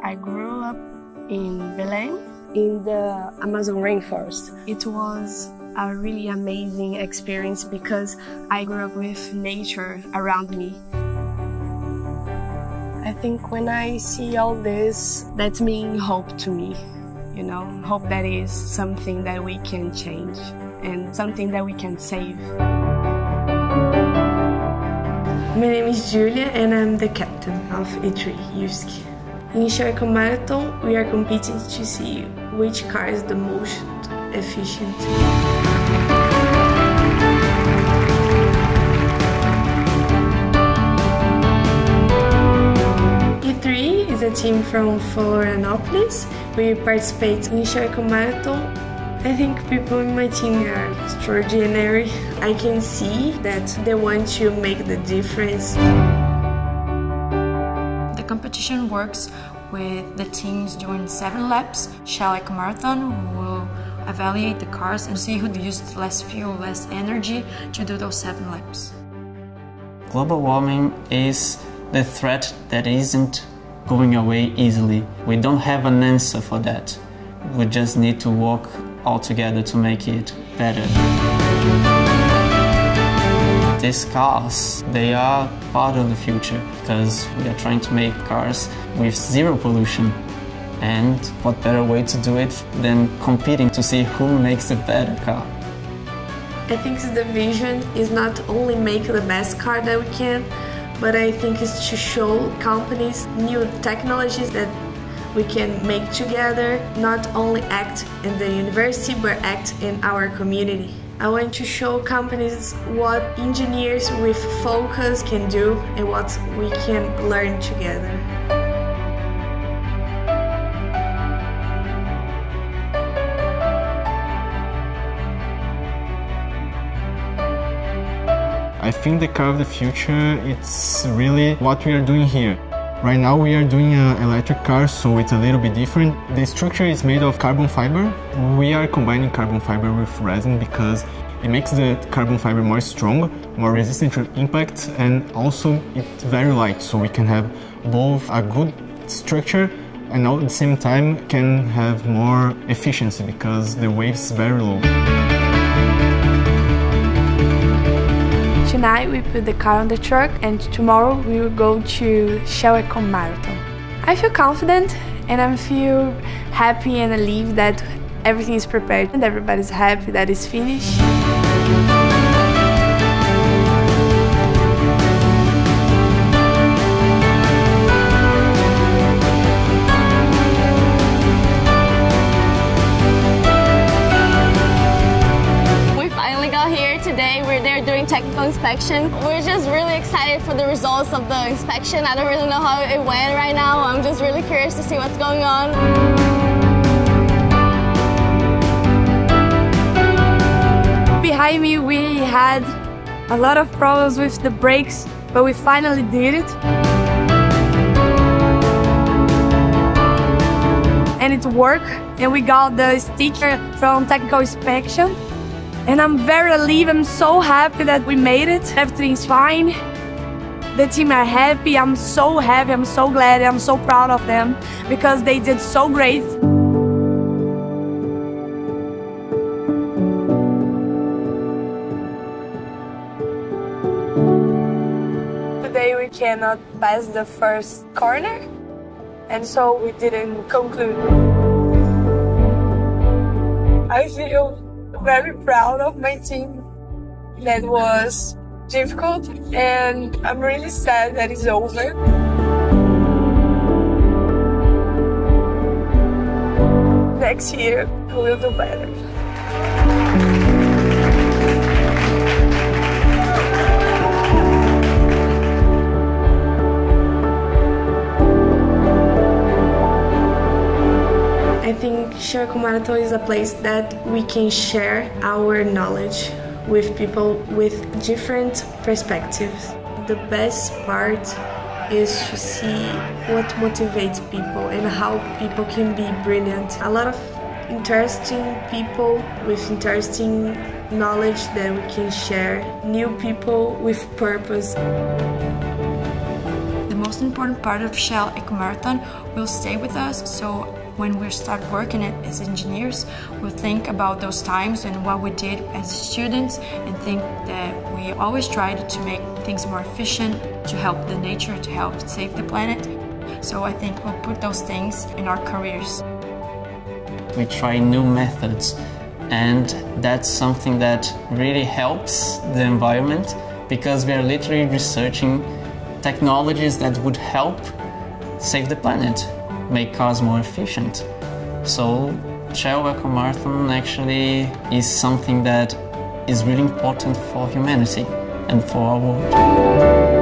I grew up in Belém, in the Amazon rainforest. It was a really amazing experience because I grew up with nature around me. I think when I see all this, that's mean hope to me, you know, hope that is something that we can change and something that we can save. My name is Julia and I'm the captain of E3 UFSC. In Changemakers Marathon, we are competing to see which car is the most efficient. E3 is a team from Florianopolis. We participate in Changemakers Marathon. I think people in my team are extraordinary. I can see that they want to make the difference. The competition works with the teams doing 7 laps. Changemakers Marathon will evaluate the cars and see who used less fuel, less energy to do those 7 laps. Global warming is the threat that isn't going away easily. We don't have an answer for that. We just need to work all together to make it better. These cars, they are part of the future because we are trying to make cars with zero pollution. And what better way to do it than competing to see who makes a better car? I think the vision is not only make the best car that we can, but I think it's to show companies new technologies that we can make together, not only act in the university, but act in our community. I want to show companies what engineers with focus can do and what we can learn together. I think the car of the future, it's really what we are doing here. Right now we are doing an electric car, so it's a little bit different. The structure is made of carbon fiber. We are combining carbon fiber with resin because it makes the carbon fiber more strong, more resistant to impact, and also it's very light, so we can have both a good structure and at the same time can have more efficiency because the weight is very low. Tonight we put the car on the truck and tomorrow we will go to Changemakers Marathon. I feel confident and I feel happy and relieved that everything is prepared and everybody's happy that it's finished. Today we're there doing technical inspection. We're just really excited for the results of the inspection. I don't really know how it went right now. I'm just really curious to see what's going on. Behind me we had a lot of problems with the brakes, but we finally did it. And it worked, and we got the sticker from technical inspection. And I'm very relieved, I'm so happy that we made it. Everything's fine. The team are happy, I'm so happy, I'm so glad, I'm so proud of them because they did so great. Today we cannot pass the first corner, and so we didn't conclude. I feel very proud of my team. That was difficult and I'm really sad that it's over. Next year we'll do better. I think Changemakers Marathon is a place that we can share our knowledge with people with different perspectives. The best part is to see what motivates people and how people can be brilliant. A lot of interesting people with interesting knowledge that we can share. New people with purpose. The most most important part of Shell Eco Marathon will stay with us. So when we start working as engineers, we'll think about those times and what we did as students, and think that we always tried to make things more efficient, to help the nature, to help save the planet. So I think we'll put those things in our careers. We try new methods, and that's something that really helps the environment, because we are literally researching technologies that would help save the planet, make cars more efficient. So Shell Eco Marathon actually is something that is really important for humanity and for our world.